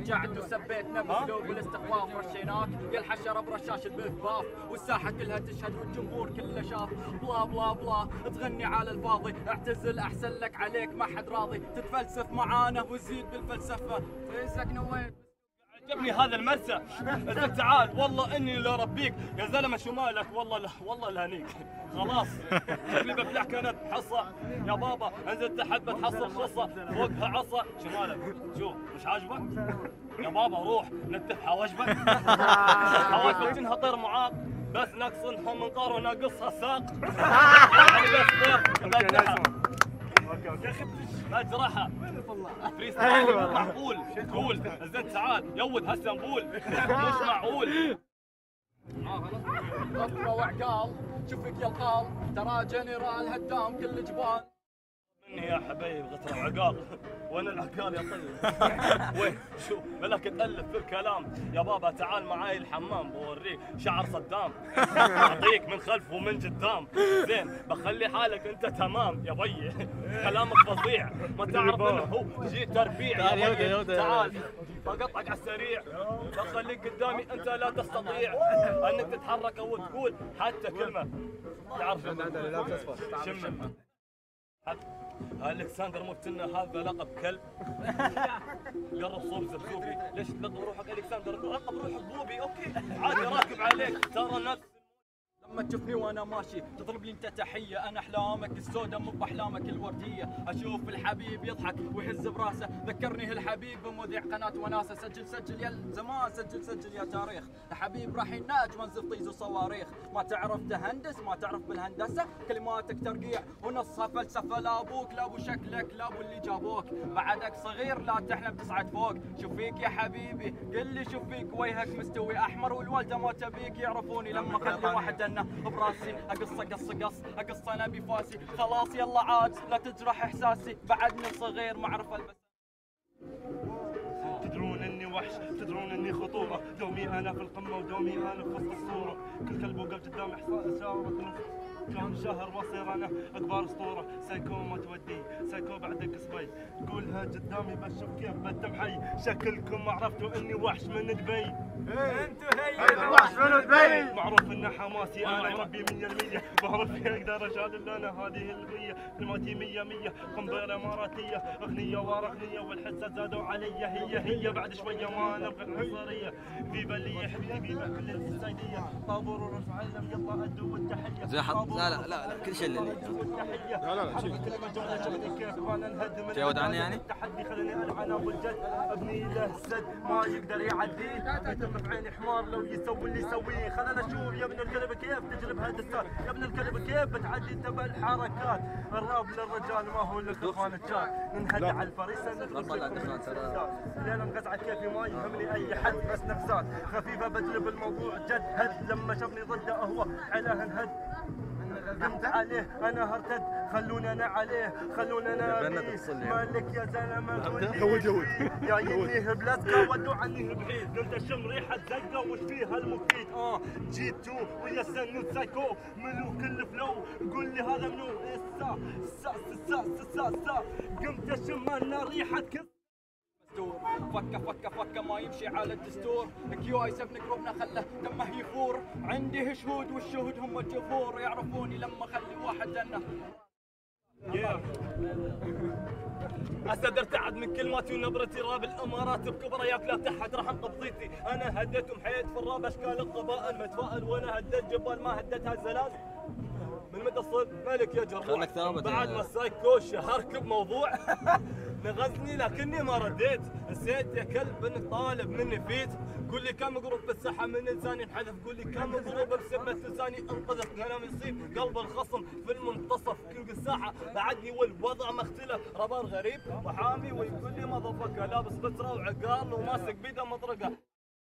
رجعت وسبيت نفسي وبالاستخفاف رشيناك يا الحشره برشاش البثباف والساحه كلها تشهد والجمهور كله شاف بلا بلا بلا تغني على الفاضي اعتزل احسن لك عليك ما حد راضي تتفلسف معانا وزيد بالفلسفه فيزك نويت. عجبني هذا المرسى انت تعال والله اني لا ربيك يا زلمه شمالك والله لا والله لهنيك خلاص شكلي بفلح كانت حصه يا بابا انزل تحت بتحصل خصه فوقها عصا شمالك شوف مش عاجبك يا بابا روح نتف حواجبك حواجبك تنها طير معاق بس ناقصنها منقار وناقصها ساق يعني بس طير يا اخي لا جراحه فريستايل معقول قول زين تعال يود هسه نقول مش معقول غطرة وعقال شوفك يا القال ترى جنرال هدام كل جبال مني يا حبيب غطرة وعقال وين العقال يا طيب وين شوف ملك تألف في الكلام يا بابا تعال معاي الحمام بوريك شعر صدام اعطيك من خلف ومن قدام زين بخلي حالك انت تمام يا بي كلامك فظيع ما تعرف انه هو جيت تربيع يا بي تعال بقطعك على السريع بخليك قدامي انت لا تستطيع انك تتحرك او تقول حتى كلمه تعرف شمم الكسندر مبتنا هذا لقب كلب قرب صوب زرزوبي ليش تلقب روحك الكسندر لقب روحك بوبي اوكي عادي راكب عليك ترى نفس لما تشوفني وانا ماشي تضرب لي انت تحيه انا احلامك السوداء مو باحلامك الورديه اشوف الحبيب يضحك ويهز براسه ذكرني الحبيب بمذيع قناه وناسه سجل يا زمان سجل يا تاريخ الحبيب راح يناج منزف طيز وصواريخ ما تعرف تهندس ما تعرف بالهندسه كلماتك ترقيع ونصها فلسفه لا ابوك لا ابو شكلك لا ابو اللي جابوك بعدك صغير لا تحلم تصعد فوق شوف فيك يا حبيبي قل لي شوف فيك وجهك مستوي احمر والوالده ما تبيك يعرفوني لما خلي واحد براسي اقص انا بفاسي خلاص يلا عاد لا تجرح احساسي بعدني صغير ما اعرف البس تدرون اني وحش تدرون اني خطوره دومي انا في القمه ودومي انا في وسط الصوره كل كلب وقف قدام اشاره كم شهر بصير انا اكبر اسطوره سايكو ما تودي سايكو بعدك صبي قولها قدامي بشوف كيف بدم حي شكلكم ما عرفتوا اني وحش من دبي انتوا هي وحش من دبي معروف ان حماسي انا مربي 100% بعرف اقدر اشال انا هذه المية كلماتي 100 قنبله اماراتيه اغنيه ورا اغنيه والحسه زادوا علي هي بعد شويه ما نبغى العنصريه فيبا اللي يحبني فيبا كل السيديه طابور ورفع علم يلا ادوا التحيه لا كل شيء اللي لا جاود عني يعني التحدي خليني العن ابو الجد ابني له السد ما يقدر يعديه يتم في عيني حمار لو يسوي اللي يسويه خلينا نشوف يا ابن الكلب كيف تجلب هالدستات يا ابن الكلب كيف بتعدي تبع الحركات الراب للرجال ما هو للخرفان الجار ننهد على الفريسه ليله انقزعت كيفي ما يهمني اي حد بس نفسات خفيفه بجلب الموضوع جد هد لما شافني ضده هو علاه انهد قمت عليه انا هرتد خلونا انا عليه خلونا انا مالك يا زلمه يود يا ينيه بلازكا ودوا عني بعيد قلت اشم ريحه زقه وش فيها المفيد جيتو ويا سن سايكو ملوك الفلو قول لي هذا منو سا قمت اشم انا ريحه فكه ما يمشي على الدستور كيو اي 7 جروبنا خله دمه يفور عندي شهود والشهود هم الجفور يعرفوني لما اخلي واحد جنه اسد ارتعد من كلماتي ونبرتي راب الامارات بكبريات لا تحت راح انقبضيتي انا هديتهم حياه في الراب اشكال القبائل متفائل وانا هديت جبال ما هديتها الزلازل من متى صرت ملك يا جروح بعد ما السايكو شهرك بموضوع نغزني لكني ما رديت نسيت يا كلب انك طالب مني فيت قول لي كم جروب بالساحه من لساني انحذف قول لي كم جروب بسبه لساني انقذف كلام يصيب قلب الخصم في المنتصف كل الساحه بعدني والوضع مختلف ربار غريب وحامي ويقول لي مضفك لابس فتره وعقال وماسك بيده مطرقه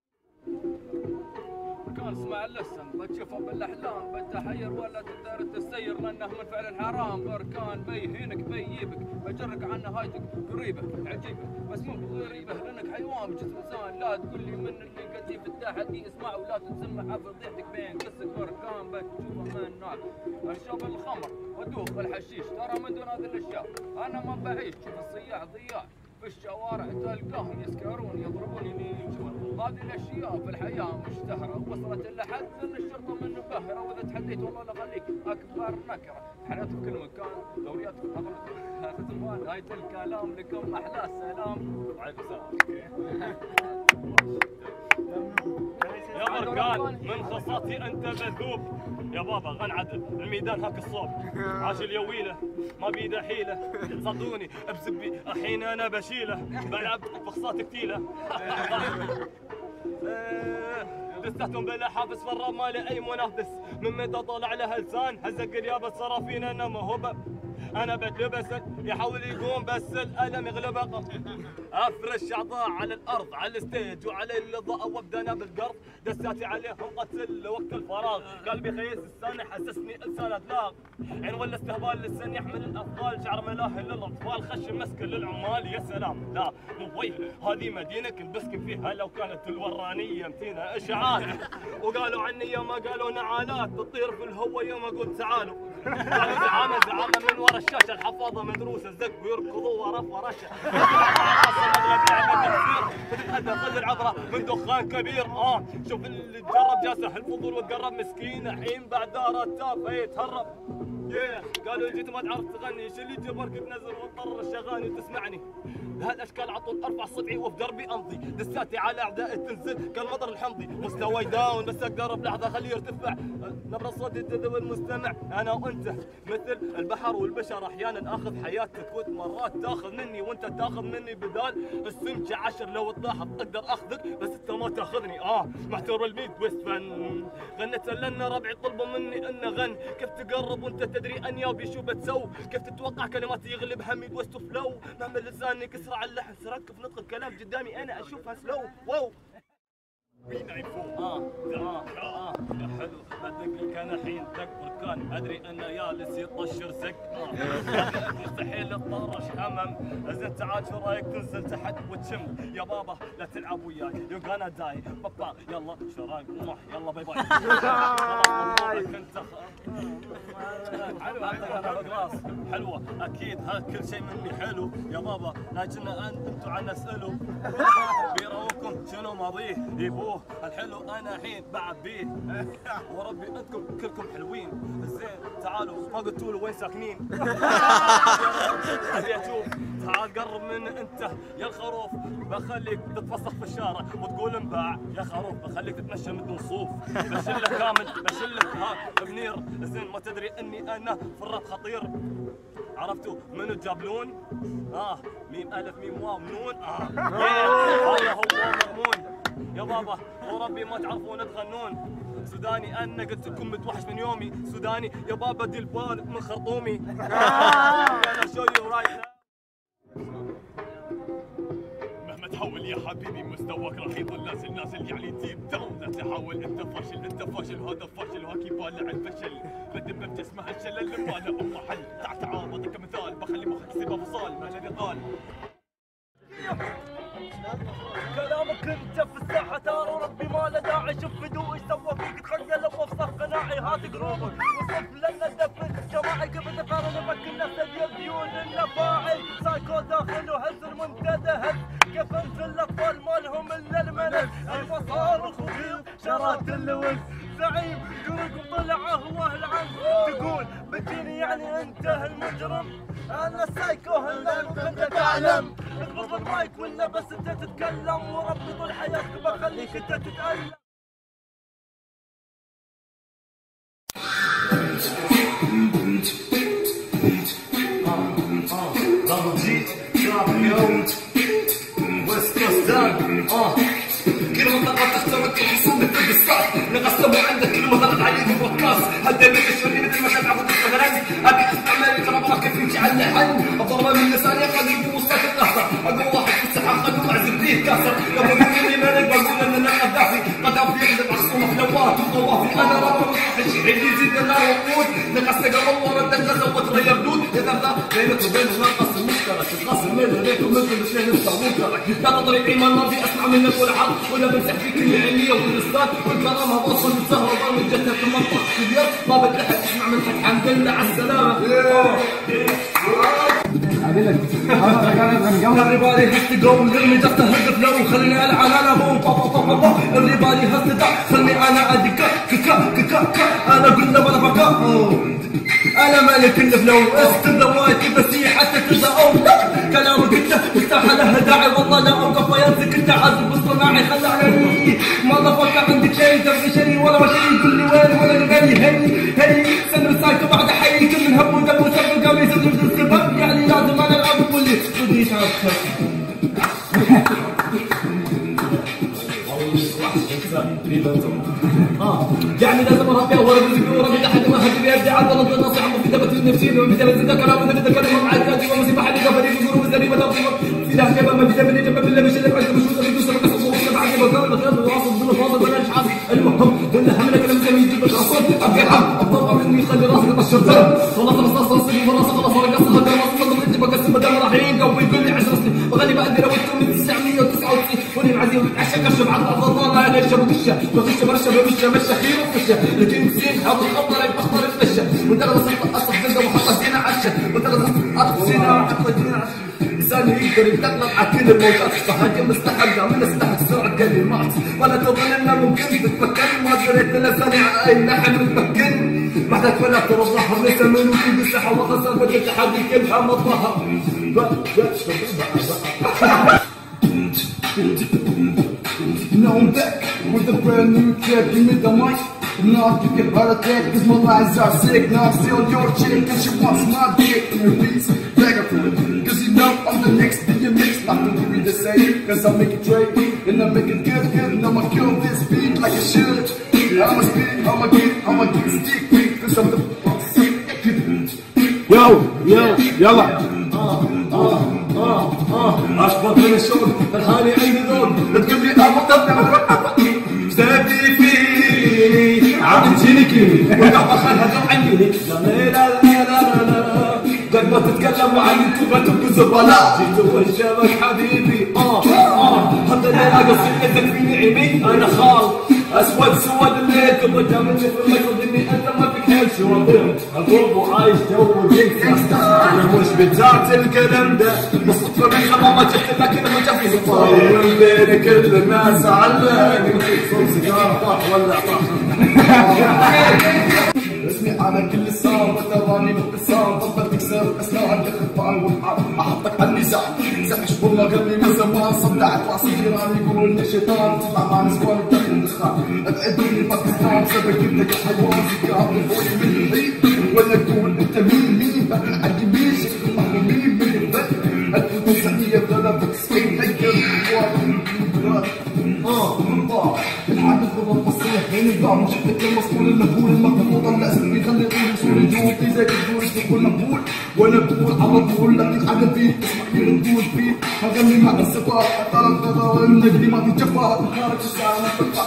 كان اسمع اللسن بتشوفه بالاحلام بتحير ولا تقدر تسير لانه من فعل الحرام بركان بيهينك بيجيبك بجرك عنه هايتك قريبه عجيبه بس مو غريبه لانك حيوان بجسم انسان لا تقول لي من اللي قديم في التحدي اسمع ولا تنسمع حفظ ضحكك بين قصك بركان بتشوفه من النار اشرب الخمر وادوخ الحشيش ترى من دون هذه الاشياء انا ما بعيش شوف الصياح ضياع في الشوارع تلقاهم يسكرون يضربون ينيجون. هذه الاشياء في الحياه مشتهره وصلت لحد ان الشرطه منبهره، واذا تحديت والله لا خليك اكبر نكره. حياتي في كل مكان، دورياتكم حضرتك ختمان، نهايه الكلام لكم احلى سلام. وعليكم السلام. يا بركان من خصاتي انت مذوب يا بابا. غن عدل الميدان هاك الصوب، عاش اليويله ما بيده حيله. صدقوني بزبي الحين انا بشيله، بلعب بخصات كتيله. دستهم بلا حافظ فراب ما لي اي منافس، من متى طلع له لسان هزق اليابس صرافين انا موهوبه. انا بتلبس يحاول يقوم بس الالم يغلبه. افرش اعضاء على الارض على الستيج وعلى الاضاءه وابدا انا بالقرض. دساتي عليهم قتل وقت الفراغ، قلبي خيس السنه حسسني انسان ادلاغ. عين ولا استهبال للسن يحمل الاثقال، شعر ملاهي للاطفال خشم مسكن للعمال. يا سلام لا مو وي هذه مدينه كنت بسكن فيها لو كانت الورانيه متينه اشاعات. وقالوا عني يوم ما قالوا نعالات تطير في الهوى يوم اقول تعالوا. قالوا زعامه من ورا الشاشه الحفاظه مدروسه زق ويركضوا ورا فرشه. خذ العبره من دخان كبير. شوف اللي تجرب جاسه الفضول وتقرب مسكين الحين بعد دار التافه يتهرب. قالوا جيت ما تعرف تغني، ايش اللي جبرك تنزل وتضطر الشغاني وتسمعني؟ هالاشكال عطول ارفع صبعي وفي دربي امضي، دساتي على اعدائي تنزل كالمطر الحمضي. مستواي داون بس اقدر بلحظه اخليه يرتفع، نبره صوتي تذوب المستمع. انا وانت مثل البحر والبشر، احيانا اخذ حياتك ومرات تاخذ مني وانت تاخذ مني. بدال السمكه 10 لو تلاحظ اقدر اخذك بس انت ما تاخذني. محتور الميد ويست فن غنت لنا ربعي طلبوا مني ان غن. كيف تقرب وانت تدري اني وبشو بتسوي؟ كيف تتوقع كلماتي يغلب همي ويست فلو؟ مهما لساني كسر على اللحن سرك في نطق الكلام قدامي انا اشوفها سلو. واو مين عيفوه يا حلو ادق لك انا الحين دق بركان. ادري ان يالس يطشر زق. مستحيل تطرش حمم. زين تعال شو رايك تنزل تحت وتشم؟ يا بابا لا تلعب وياي يو غانا داي بابا. يلا شو رايك يلا باي باي. كنت حلوه اكيد ها كل شيء مني حلو يا بابا، لكن انتم عنا اسالوا. بيروكم شنو ماضيه يبوه الحلو انا الحين بعد بيه. وربي انتم كلكم حلوين. زين تعالوا ما قلتوا له وين ساكنين. ابي اشوف تعال قرب من انت يا الخروف، بخليك تتفسخ في الشارع وتقول انباع يا خروف. بخليك تتمشى من دون صوف، بشلك كامل بشلك بنير. زين ما تدري اني انا فرط خطير. عرفتوا منو الجابلون؟ ميم الف ميم واو نون. هذا هو مضمون يا بابا. وربي ما تعرفون تغنون. سوداني انا قلت لكم متوحش من يومي. سوداني يا بابا دي البال من خرطومي. انا شو يو رايت. مهما تحاول يا حبيبي مستواك راح يظل نازل يعني ديب داون. لا تحاول انت فاشل وهذا فاشل وهاكي بالع الفشل. بدب بجسمها الشلل اللي ما له ام محل. تعال اعطيك مثال بخلي مخك يصيبها فصال. ما الذي قال كلامك انت في الساحه ترى ربي ما له داعي. شوف هدوء ايش سوى فيك تخيل لو افصح قناعي. هات قلوبك وصف لنا دفن جماعي كيف تقارن بك نفس الديون النفاعي. سايكو داخل وهز المنتدى هز كيف انزل الاطفال مالهم الا الملل. المصار خفيف شرات اللوز زعيم قلوبكم طلع هو العم. تقول بتجيني يعني انت المجرم. انا السايكو هلا انت تعلم. اضبط المايك ولا بس انت تتكلم. وربي طول حياتك بخليك انت تتألم. كل منطقة تخترق الحساب بالستار. نقسموا عندك كل منطقة عليه بودكاست. هدى من الشرير مثل ما تبع خذ الغراني. ابي استعمال الكرامات كيف يمشي على اللحن. الضربة من لساني قد وصلت اللحظة. اقول واحد في الساحة قد معزب فيه كاسر. قبل من اللي مالك بقول ان انا قذافي. قذافي يقلب عصفور فلوات وطوافي. انا رابط اللي يزيد النار وقود. نقصت قبل ورا الدقة وتغير دود. اذا ذا بينك وبين نقص المشترك. القاسم من بينك ومن الاثنين مستووك. لا تطريقي ما الماضي اسمع منك والعرض. ولا بمسح فيك العلية والرصاد والكرامة بوصل الزهر وضل الجنة في المنطقة كبير. ما بتلحق اسمع من حق حمد لله على السلامة. Everybody has to go let me just هد flow خليني العب انا بوم Everybody has to go خلني انا ادي كا انا قلنا بلا بقى انا مالك الفلو استبدا وايد بس حتى تبدا كلامك انت مفتاح له داعي والله لا اوقف وينزك انت عازب بالصناعي خلعني ما ضفك عندك شيء تبغي شيء ولا شيء يقول لي وين ولا غالي هي سن سايكو بعد حيك من هم ودم وسبب قميص السبب يعني لازم انا العب واللي بدي تعرف يعني لازم اربي ورا رزقي ورا لحد ما حد بيرجع على الله النصيحه مكتبه النفسيه ومكتبه الذكر ونتكلم مع الكاتب ومسيح حد كفري بزور وزري ولا في له كما ما كتب لي جنب بالله مش اللي بعد مش اللي يدوس بعد بعد بقال واصل بالفاضل بلاش حظ المهم قلنا حملك لما يجيب لك اصلا ابقى حق الضربه مني خلي راسك طشر خلاص رصاص راسي وراسي خلاص ورقص هذا راس انت بقسم بدل راح ينقى ويقول لي 10 سنين وغني بقدر اوتكم من 999 وني معزي وتعشى كشف على الضلال على الشب وكشه وكشه برشه بمشه مشه خير وكشه لكن مسين حاط الخبر يبخر الفشه ودرس اصف زنده وحط زينه عشه ودرس اصف زينه وحط زينه عشه انسان يقدر يتطلع على كل الموجات صحاجه مستحقه من استحق سرعه كلمات ولا تظن انه ممكن تتفكر ما دريت لساني على اي لحن متمكن بعدك ولا ترى الظهر ليس منو في بالساحه وخسر وجه التحدي كلها ما ظهر Now I'm back with a brand new track. Give me the mic. Now I can get heart attack cause my lines are sick. Now I'm still your chick and she wants my dick. In your piece, bag of food. Cause you know I'm the next DMX. Not gonna be the same cause I make it trade and I make it good. And I'ma kill this beat like it should. I'ma spit, I'ma get stick beat cause I'm the boss. Yo, yalla. اشبط من الشغل فرحاني اي دور تقول لي ابطل اشتركتي فيني عم تجيني وقع خلها جو عني لا قد ما تتكلموا عن انتوا ما تبقوا زبلاء جيتوا وشابك حبيبي حتى لا قصير فيني عيبي انا خال اسود سواد الليل تبغى تعملني في المكتب اني انت ما فيك حيل شو اضرب وعايش جو جنكس انا مش بتاعت الكلام ده بالصدفه بالحمام ما جبت لك لما جاب لي صاير بين كل الناس علاني صوت سيجاره طاح ولا طاح اسمي على كل لسان وتراني باختصار ضربة تكسر اسمع عند الخطان والحار احطك على النزاع سحش والله قلبي من زمان صدعت راسي جيراني يقولوا لي شيطان تطلع مع نسوان داخل الدخان ابعدوني باكستان سبك انك حيوان ذكاء بوي من البيت ولا تقول انت مين بقى عندي مين شكل محرومين من البيت انتوا تنسانية غلبك سكين هيكل الحادث ضرب التصريح بين البعض شفتك المسؤول المقبول المقبول لازم يخلي يقول وصول الجود في زيك الدور تقول مقبول وانا بقول على طول لك الحاجه فيه اسمعني ردود فيه هغني مع الصفات حتى الغضا والنجدي ما في جفاء خارج الساعه ما تطلع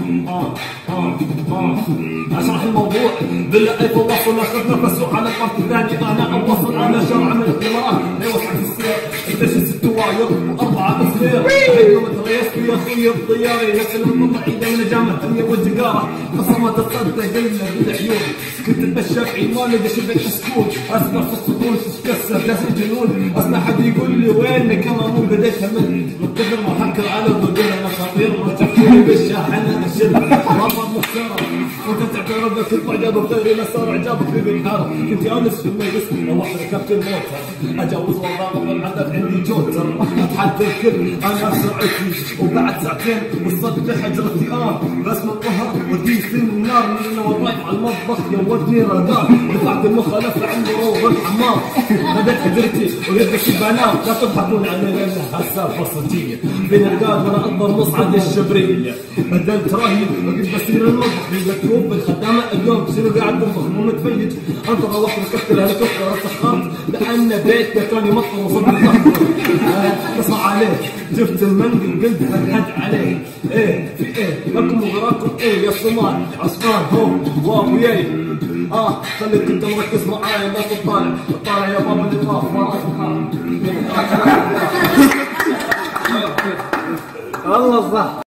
اشرح الموضوع بالله اي توصل اخذ نفس على الطرف الثاني انا اوصل على شرع من الاختبارات ايوه في السير انت ست واير واربعه تصوير يوم تريست يا اخوي الطياري نفس المطعيده من الجامعه والتجاره قسمت تصدق قلنا بالعيون كنت اتمشى في عماني بشبه السكوت اسمع في السطوش تتكسر ناس الجنون اسمع حد يقول لي وينك انا مو بديت همل من كثر ما حكر على الضجر انا خطير وتفكيري بالشاحنه الشد رفض مختاره وانت تعترف بك اعجابك غيري ما صار اعجابك في بنهار كنت انس في المجلس لو ركبت الموتر اجاوز والله غضب عندك عندي جوتر اتحدى الكل انا سرعتي وبعد ساعتين وصلت لحجرتي رسم الظهر ودي سن النار من وراي على المطبخ يودني رادار دفعت المخالفه عند روض الحمار بدات حجرتي ويدك البنات لا تضحكون علي لانها سالفه صجيه بين الرجال وانا اكبر مصعد الشبريه بدلت راهي وقلت بسير المطبخ بيذكروك بالخدامه اليوم شنو قاعد تطبخ مو متفيج انت روحت ركبت الهليكوبتر سخرت لان بيتك كان يمطر وصدق اسمع عليه جبت المنقل قلت فرحت عليه ايه في ايه لكم وغراكم ايه يا صومال عصفان هو واو ياي خليك انت مركز معايا لا تطالع يا بابا اللي طاف وراك الله صح